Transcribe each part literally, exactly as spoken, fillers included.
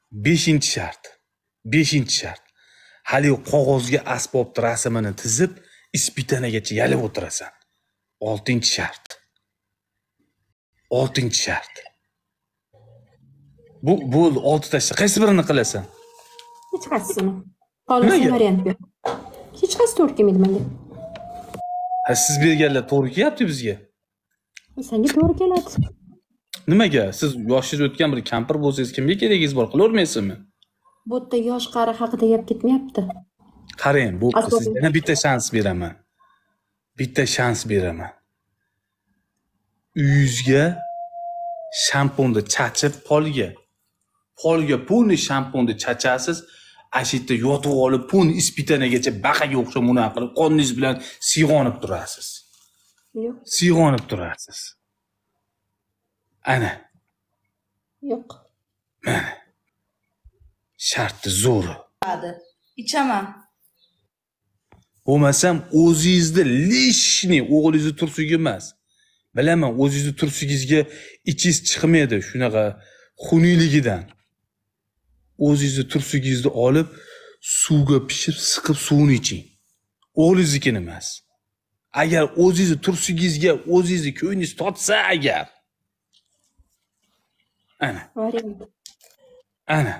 beshinchi shart. beshinchi shart. Hali qog'ozga asbob rasmini tizib, ispitanagacha yalib o'tirasan. oltinchi shart. oltinchi shart. Bu bu oltita shart. Qaysi birini qilasan? Hech qaysisini. Qolgan variant yo'q. Hech qaysi to'g'ri kelmaydi menga. Ha, siz berganlar to'g'ri kelyapti bizga. Senga to'g'ri keladi. Nimaga? Siz yoshingiz o'tgan bir kampir bo'lsangiz kimga keragingiz bor, qilavermaysizmi? Bu yerda yosh qari haqida gap ketmayapti. Qarang, bu sizga yana bitta shans beraman. Bitta shans beraman. Uyingizga shamponni chachib polga. Polga pulni shamponni chachasiz, ashitda yotib olib, pulni ispitanagacha baqaga o'xshab unaqa qilib, qoningiz bilan siyg'onib turasiz. Yo'q. Siyg'onib turasiz. Ana. Yo'q. Mana. Sharti zo'ri. Hadi. İçemem. Bo'lmasam o'zingizni lishni o'g'lingizni tursugi emas. Bilaman, o'zingizni tursugingizga ichingiz chiqmaydi shunaqa xuniyligidan. O'zingizni tursugingizni olib, suvga pishib, siqib suvini iching. O'g'lingiznikini emas. Agar o'zingizni tursugingizga o'zingizni ko'nglingiz totsa agar. Ana. Ana.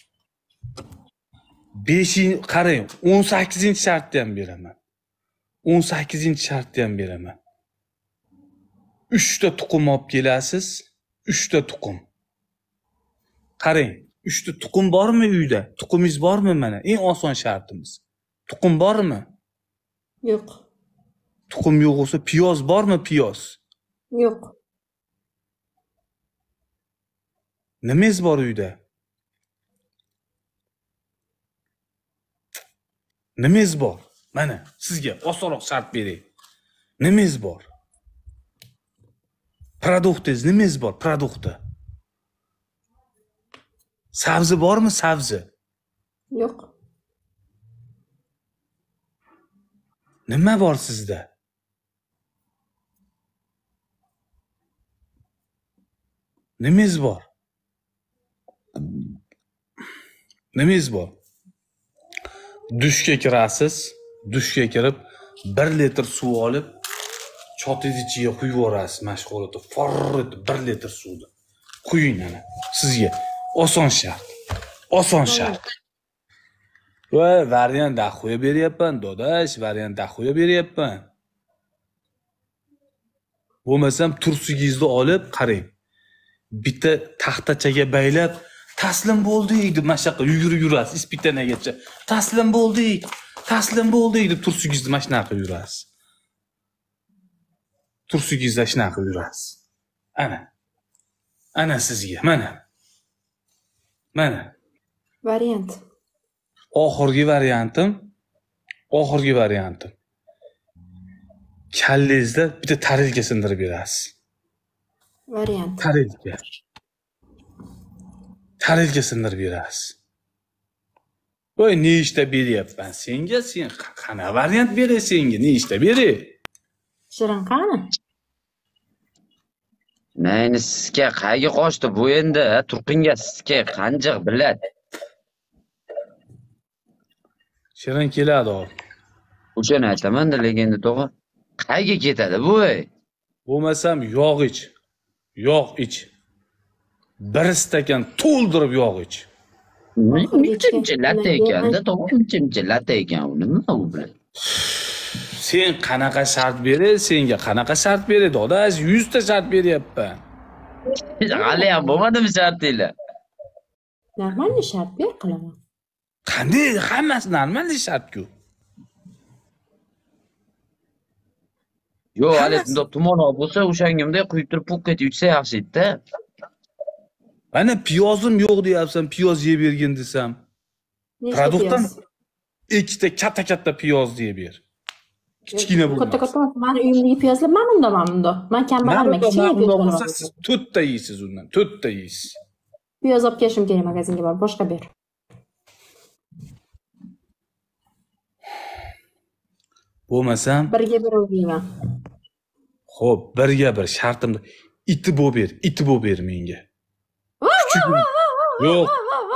beshinchi qarang, o'n sakkizinchi shartni ham beraman. o'n sakkizinchi shartni ham beraman. uch ta tuxum olib kelasiz. uch ta tuxum. Qarang, uch ta tuxum bormi uyda? Tuxumingiz bormi mana? Eng oson shartimiz. Tuxum bormi? Yo'q. Tuxum yo'q bo'lsa, piyoz bormi, piyoz? Yo'q. Nimangiz bor uyda? Nimangiz bor? Mana sizga osonroq shart beray. Nimangiz bor? Produktingiz nimangiz bor? Produkti. Sabzi bormi, sabzi? Yo'q. Nima bor sizda? Nimangiz bor? Nimangiz bor? Dushga kirasiz, dushga kirib bir litr suv olib, chotingiz ichiga quyib yuborasiz mashg'ulotda. Forrit bir litr suvni. Quying ana. Sizga oson shart. Oson shart. Voy, variant daxo'ya beryapman, dodash, variant daxo'ya beryapman. Bo'lmasam tursugingizni olib, qarang. Bitta taxtachaga baylab, taslim bo'ldik deb mashaqa yugurib yurasiz ispitanagacha. Taslim bo'ldik, taslim bo'ldik deb tursugingizni mashina qilib yurasiz. Tursugingizni shuna qilib yurasiz. Ana. Ana sizga, mana. Mana. Variant. Oxirgi variantim, oxirgi variantim. Kallangizda bitta tarilka sindirib berasiz. Variant. Tarilka. Tarilka sindirib berasiz. Voy, ne ishda beryapman senga? Sen qana variant beray senga? Ne ishda beray? Shirin qani? Mayni sizga qayga qochdi bu endi? Turqinga sizga qanjiq biladi. Shirin keladi o. O'shani aytaman-da, lekin to'g'ri. Qayga ketadi bu? Bo'lmasam yog' ich. Yog' ich. Bir stakan to'ldirib yog' ich. Nechunchi latte ekanda, to'g'ri, nechunchi latte ekan u, nima u bilan? Sen qanaqa shart beray, senga qanaqa shart beray, dodash, yuz ta shart beryapman. Hali ham bo'lmadimi shartinglar? Normal shart ber qilaman. Qanday, hammasi normal shart-ku. Yo'q, hali bundoq tumonroq bo'lsa, o'shangimday quyib turib pukket yutsa yaxshi edi-da. Mana piyozim yo'q deyapsan, piyoz yeb bergin desam. Produktdan ikkita katta-katta piyoz yeb ber. Kichkina bo'lmas. Katta-katta, meni uyimdagi piyozlar men unda, men unda. Men kambag'alman, kichkina piyoz. Siz to'rtta yeysiz undan, to'rtta yeysiz. Piyoz olib kelishim kerak magazinga borib, boshqa ber. Bo'lmasam, birga bir o'ylayman. Xo'p, birga bir shartimda iti bo'b ber, iti bo'b ber menga. Yo'q.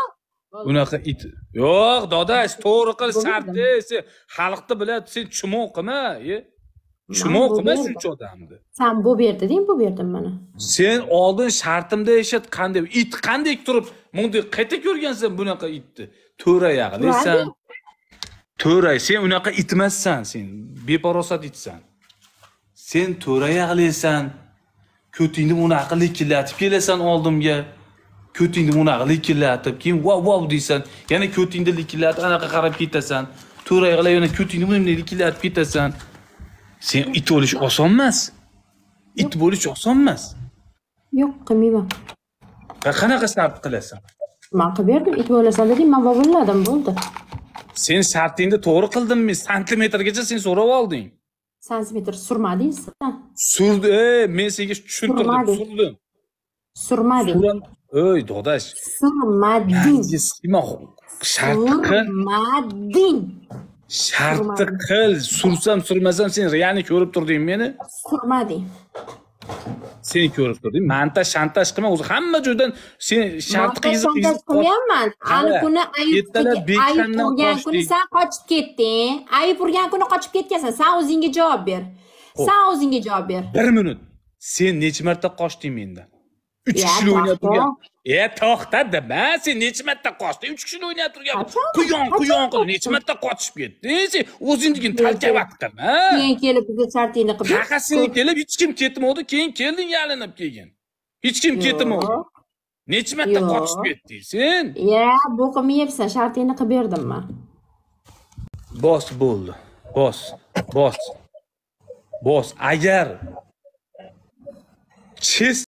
Unaqa it. Yo'q, dodash, to'g'ri qil shartni. Sen xalqni biladi, sen chumoq qilma, ye. Chumoq qilma shuncha odamni. Sen bu berdi deng, bu berdim mana. Sen oldin shartimda yashat, qanday it qanday turib, bunday qayta ko'rgansan bunaqa itni. To'ra yag'laysan. To'ra, sen unaqa itmassan, sen beparosat itsan. Sen to'ra yag'laysan. Ko'tingni unaqa likillatib kelasan oldimga. Ko'tingni unaqa likillatib, keyin vav vav deysan. Yana ko'tingni likillatib anaqa qarab ketasan. To'ra yag'lay, yana ko'tingni bunday likillatib ketasan. Sen it bo'lish oson emas. It bo'lish oson emas. Yo'q, qilmayman. Va qanaqa shart qilasan? Men qilib berdim, it bo'lasan dedim, men vovilladim, bo'ldi. Sen shartingni to'g'ri qildingmi? Santimetrgacha sen so'rab olding. Santimetr surmading sen. Surdi, ey, men senga tushuntirdim, surdim. Surmading. Suram, ey, dodash. Surmading. Sima shartni qil. Surmading. Shartni qil. Sursam, surmasam sen riyani ko'rib turding meni? Surmading. Seni ko'rib turdim. Manta shantaj qilma, o'zi hamma joydan sen shart qiyizib qiyizib qilmayapman. Ani kuni ayib urgan kuni sen qochib ketding. Ayib urgan kuni qochib ketgansan. Sen o'zingga javob ber. Sen o'zingga javob ber. bir minut. Sen necha marta qochding mendan? uch kishini o'ynab turgan. E, to'xtadi, men sen necha marta qochding? uch kishini o'ynab turgan. Quyon, quyon qilib necha marta qochib ketding? Sen o'zingni talkavat qilma. Keyin kelib bizga shartingni qilib. Qaqasini kelib hech kim ketmadi, keyin kelding yalinib kelgin. Hech kim ketmadi. Necha marta qochib ketding sen? Ya, bu qilmayapsan, shartingni qilib berdim men. Bos bo'ldi. Bos. Bos. Bos, agar chest